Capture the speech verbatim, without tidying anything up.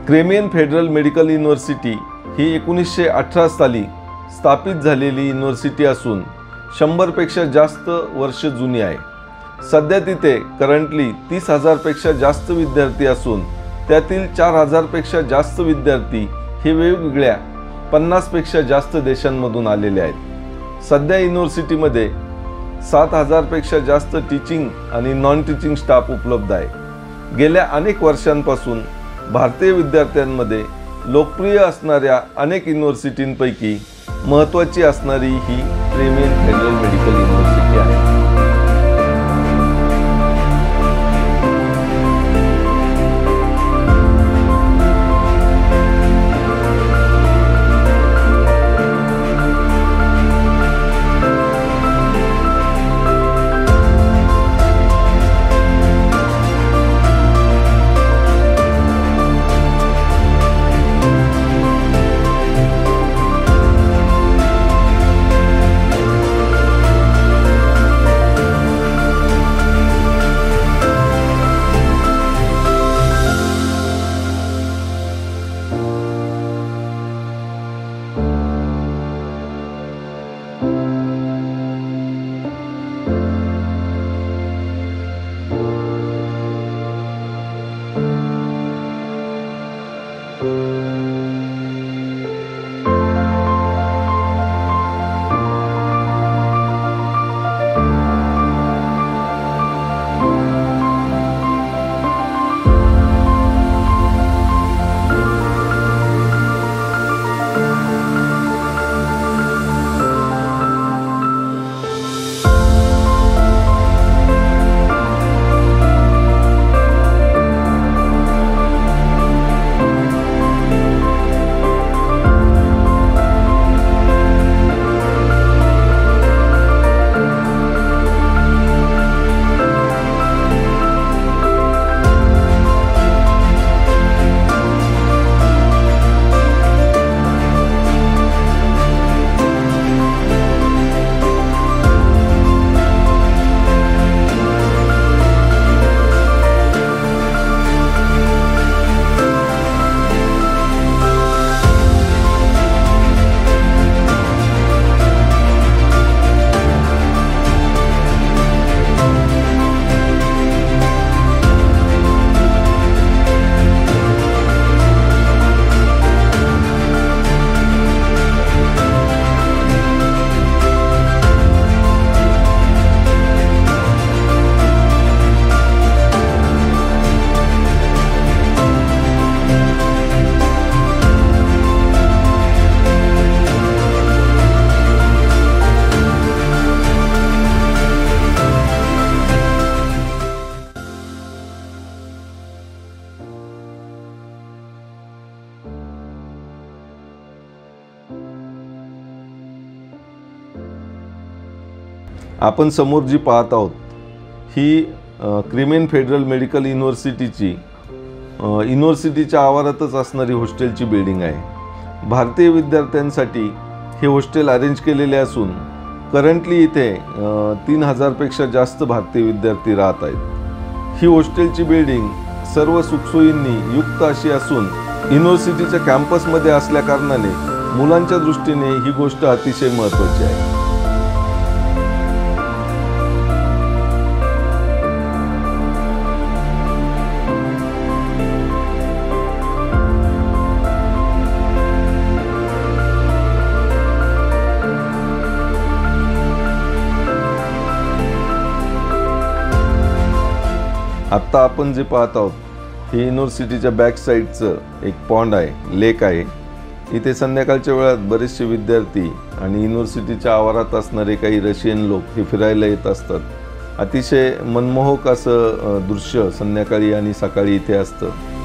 क्रेमियन Federal Medical University ही एकोणीसशे अठरा साली स्थापित झालेली युनिव्हर्सिटी असून शंभरपेक्षा जास्त वर्ष जुनी आहे। सध्या तिथे करंटली तीस हजारपेक्षा जास्त विद्यार्थी असून त्यातील चार हजारपेक्षा जास्त विद्यार्थी हे वेगवेगळ्या पन्नासपेक्षा जास्त देशांमधून आलेले आहेत। सध्या युनिव्हर्सिटीमध्ये सात हजारपेक्षा जास्त टीचिंग आणि नॉन टीचिंग स्टाफ उपलब्ध आहे। गेल्या अनेक वर्षांपासून भारतीय विद्यार्थ्यांमध्ये लोकप्रिय असणाऱ्या अनेक युनिव्हर्सिटींपैकी महत्त्वाची असणारी ही क्रेमियन फेडरल मेडिकल युनिव्हर्सिटी आहे। आपण समोर जी पाहत आहोत ही क्रेमियन फेडरल मेडिकल युनिव्हर्सिटीची युनिव्हर्सिटीच्या आवारातच असणारी हॉस्टेलची बिल्डिंग आहे। भारतीय विद्यार्थ्यांसाठी हे हॉस्टेल अरेंज केलेले असून करंटली इथे तीन हजारपेक्षा जास्त भारतीय विद्यार्थी राहत आहेत। ही हॉस्टेलची बिल्डिंग सर्व सुखसोयींनी युक्त अशी असून युनिव्हर्सिटीच्या कॅम्पसमध्ये असल्या कारणाने मुलांच्या दृष्टीने ही गोष्ट अतिशय महत्त्वाची आहे। आत्ता आपण जे पाहत आहोत हे युनिव्हर्सिटीच्या बॅक साईडचं एक पॉन्ड आहे, लेक आहे। इथे संध्याकाळच्या वेळात बरेचसे विद्यार्थी आणि युनिव्हर्सिटीच्या आवारात असणारे काही रशियन लोक हे फिरायला येत असतात। अतिशय मनमोहक असं दृश्य संध्याकाळी आणि सकाळी इथे असतं।